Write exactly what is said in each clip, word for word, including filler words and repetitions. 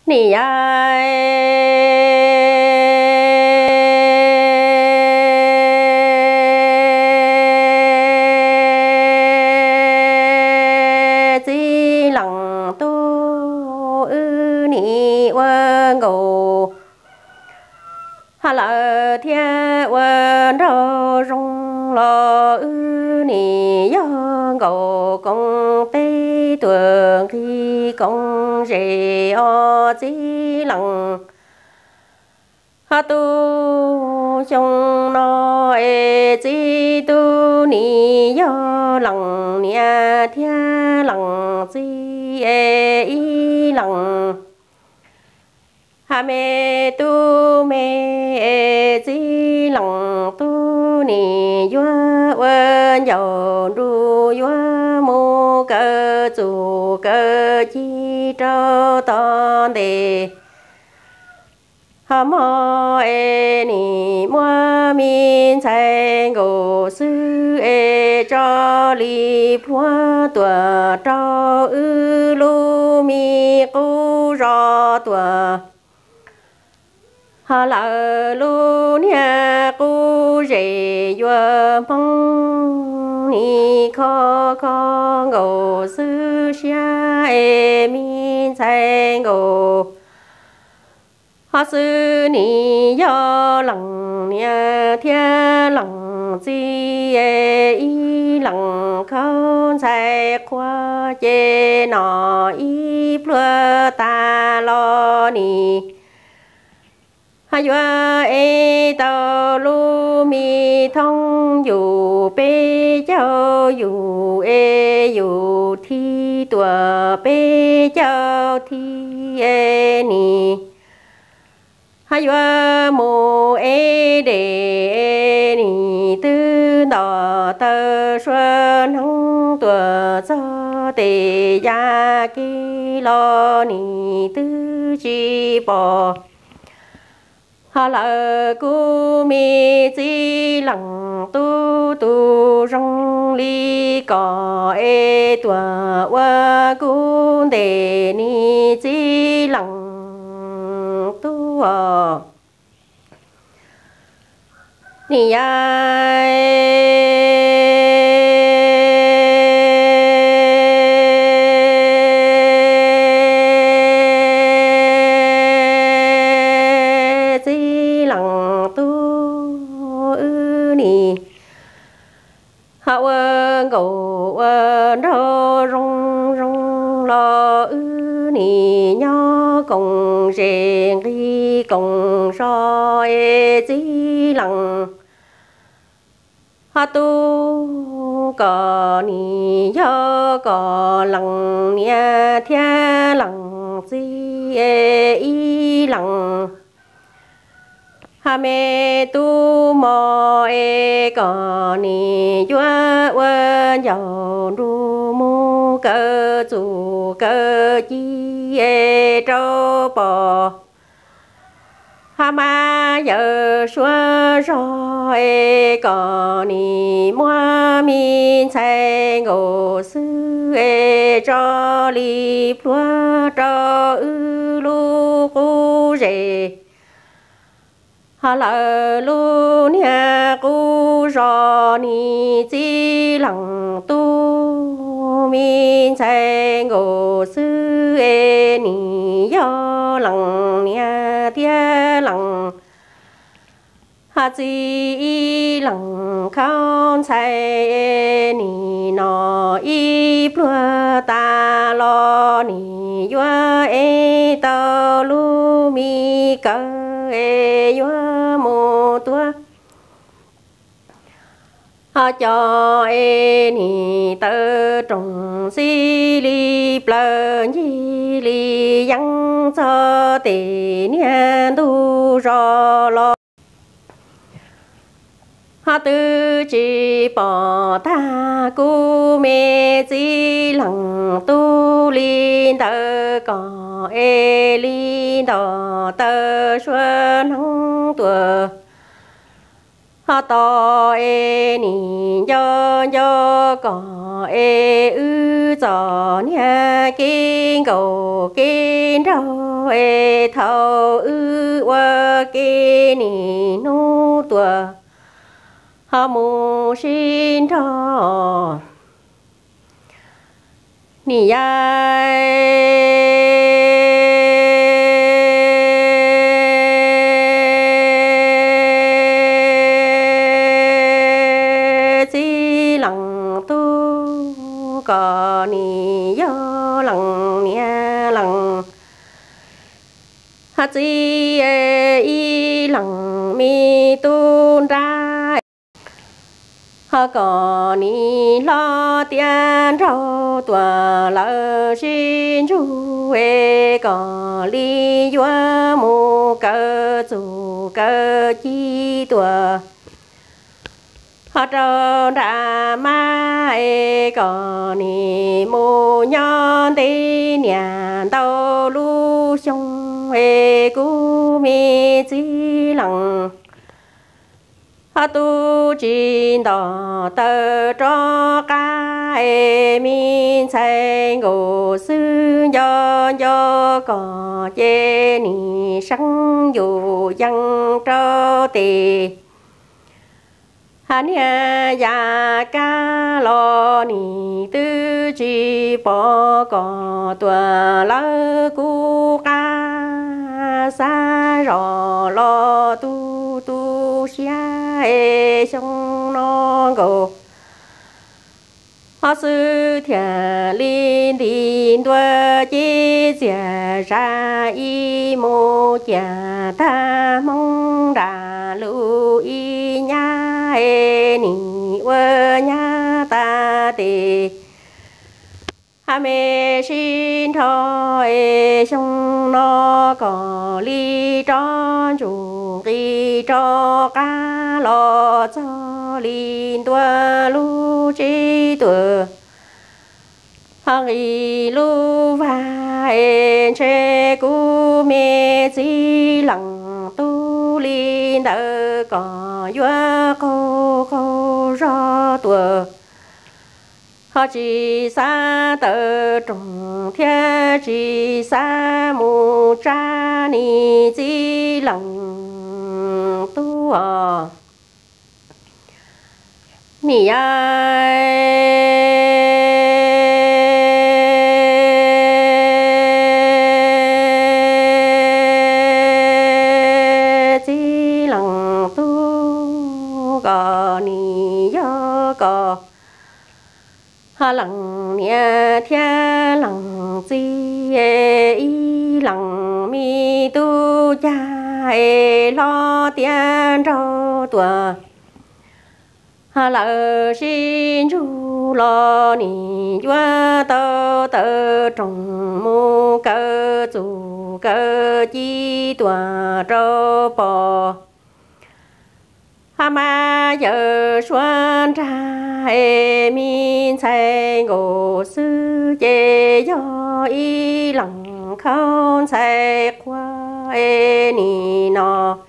nì ai chi lăng tu ư nì quân ngô hà lợ thiên quân rô rong lo ư nì yo ngô công tây tuần khi công rể o chi lăng ha tu trong nó e chi tu ni yo lăng nia thiên lăng chi e y lăng ha mê tu mê e chi lăng tu ni yo wen yo ru yo mu cơ chu cơ chi trâu ton đề hà mô e ni mua min chạy ngô sư e cho li phua tua cho ư lu mi cu rò tua hà lợ lu nia cu rể yua mong ni kho kho ngô sư xia e min chạy ngô ha sư ni yo lăng nia thiên lăng chi e y lăng không chạy qua chê nọ y plua ta lo ni ha yo e tao lu mi thông yu bê châu yu e yu thi tua bê châu thi e ni ha yo mu e de ni tư đỏ tơ xuân hong tua cho tề ya ki lo ni tư chi bò hà lợ cu mi chi lăng tu tu rong li cò e tua wa cu de ni chi lăng tu à ni ai hạ quân cầu quân rô rong rong lo ư nì nhó công rèn khi công so e chi lăng hạ tu có nì nhó có lăng nia thiên lăng chi e y lăng ha mê tu mò e có ni yua wen yo ru mu cơ chu cơ chi e trâu bò ha ma giờ xua ro e có ni mua min chạy ngô sư e cho li plua cho ư lu cu rể hà lợ lu nia cu rò ni chi lăng tu min chạy ngô sư e ni yo lăng nia tia lăng ha chi lăng không chạy e ni no y plua ta lo ni yo e tao lu mi cơ e yo mô tua ha cho e ni tơ trồng si li plơ nhi li yang cho tề niên tu ro lo ha tư chỉ bỏ ta cu mê chi lăng tu linh tơ có e linh đỏ tơ xuân hong tua ha to e ni yo yo có e ư cho nha kinh cầu kinh đâu e thâu ư wa kinh ni nu tua ha mu xin cho ni ya có ni yo lăng nia lăng hát chi e y lăng mi tu ra ha có ni lo tiền rau tua lỡ xin chú e có li yo mu cơ chu cơ chi tua họ trâu ra ma e có ni mô nhon tê nhàn tàu lu sông e cú mi chi lăng họ tu chín đỏ tơ cho ca e min chạy ngô sư do do có chê ni sang dù dân trâu tì hắn ya ya ca lo ni tư chi bỏ có tua lỡ cu ca sa rò lo tu tu xia e sông nó go họ sư thiền linh đình tua chi chia ra y mô chia ta mong đà lưu y nha e ni vơ nha ta tê ha mê xin thọ e sông nó có ly tròn chủ kỳ cho ca lo cho linh tua lu chi tua hằng y lu va en che cu mê chi lăng tu linh đỡ có yua cô cô rõ tua họ chỉ xa tờ trồng thiên chỉ xa mù cha ni chi lăng tu à ni ai chi lăng tu có ni yo có ha lăng nia thiên lăng chi e y lăng mi tu cha e lo tiền rau tua ha lỡ xin chú lo ni yua tơ tơ trồng mu cơ chu cơ chi tua rau bò ha ma giờ xuân trai min chạy ngô sư chế do y lăng không chạy qua e ni no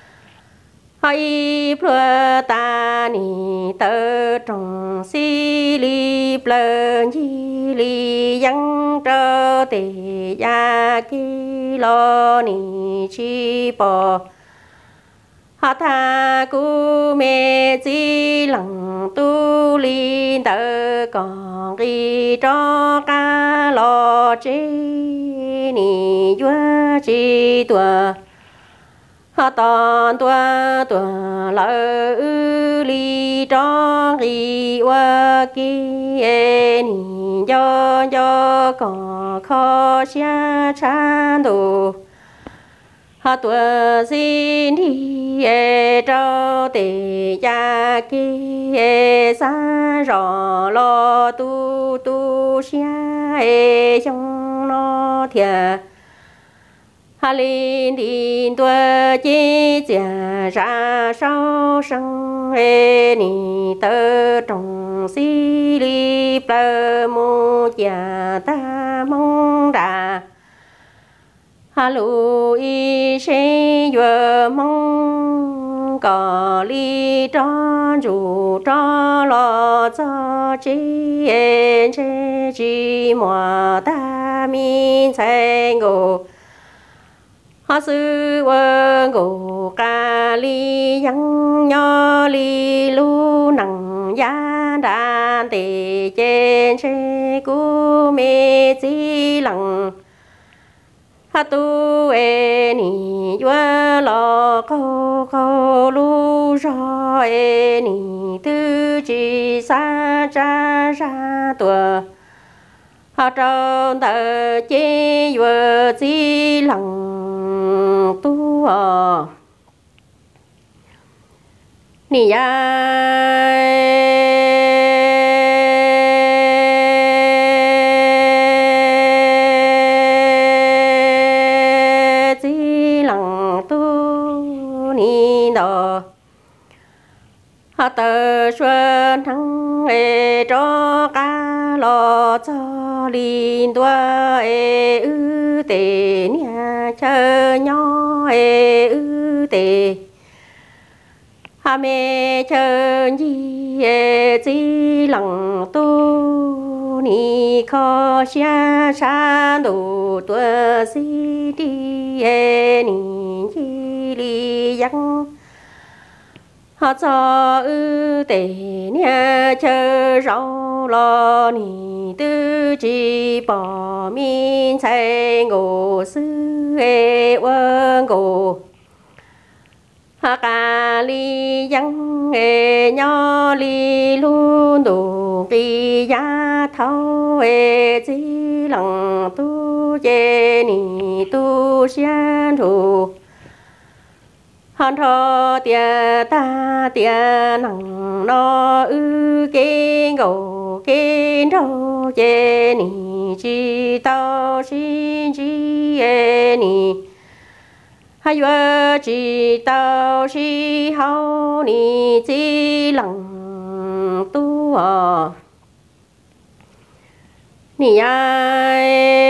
hay plơ ta ni tơ trồng xí li plơ nhi li yang trơ tề ya ki lo ni chi bò ha tha cu mê chi lăng tu linh tơ còn ghi cho ca lo chi ni yua chi tua ha toàn tua tua lỡ ư li cho ghi wa ki e ni do do có khó xia chan đồ ha tua xin đi e trâu tề ya ki e sa rò lo tu tu xia e trong nó thiệt ha linh đình tua chi chia ra sao sông e ni tơ trồng xí li plơ mu chia ta mong đà ha lu y sinh yue mong có lý tròn chủ cho lo cho chi en chi chi mùa ta min sai ngô họ sư quân ngô ca lý yang nho lý lu năng gia đàn tề trên chi cú mê chi lăng ha tu e ni yua lo câu câu lu ro e ni tư chi sa cha ra tua ha trong tờ chi yua chi lăng tu à ni ya họ tờ xuân thăng ê cho ca lo cho linh tua ê ư tê nhà chờ nhỏ ê ư tê hà mê chờ nhi ê chi lăng tu ni khó xa xa đủ tua si đi ê ni chi li yang họ cho ư tê nhà chờ rau lo ni tư chi bỏ min chạy ngô sư ê quân ngô hà ca li yang ê nho li luôn đủ kỳ giá thâu ê chi lăng tu chê ni tu xian thủ hòn thọ tia ta tia nằng nó ư kinh ngô kinh đâu chê ni chi tao xin chi e ni hay vợ chi tao chi hao ni chi lăng tu à ni ai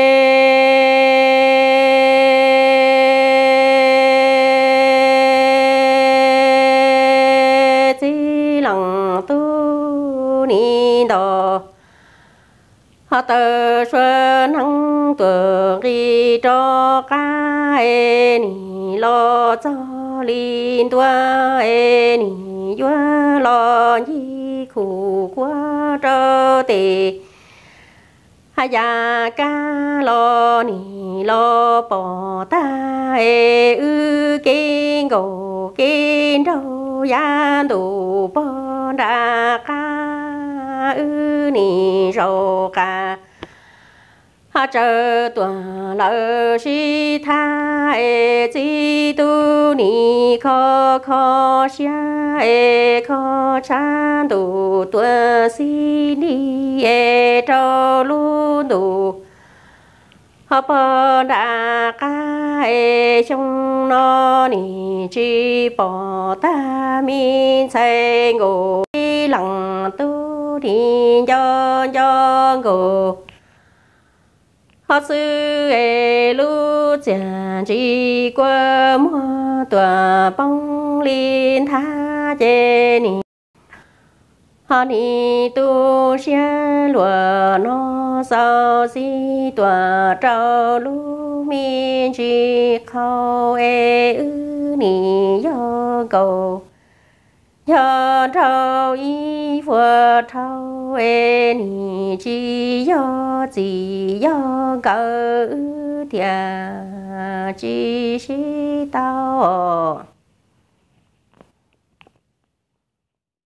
họ tờ xuân hăng tuần ghi cho ca ê ni lo cho linh tua ê ni yua lo nhi khu qua trơ tề hà ya ca lo ni lo bỏ ta ê ư kinh ngô kinh đâu yan đủ bỏ ra ca ư ni rô ca ha chờ tuần lỡ si tha ê chi tu ni khó khó xia ê khó chan đủ tuần si ni ê trâu lu đủ ha bờ đà ca ê trong nó ni chi bỏ ta min say ngô lăng tu thì cho cho ngô họ sư ê lu chả chỉ qua mua tòa bông liên tha chê ni họ ni tu xia lùa nó sao si tòa trâu lu mi chi khâu ê ư ni yo cầu yo trâu y phật trâu ê ni chi yo chỉ yo cỡ thia chi si tao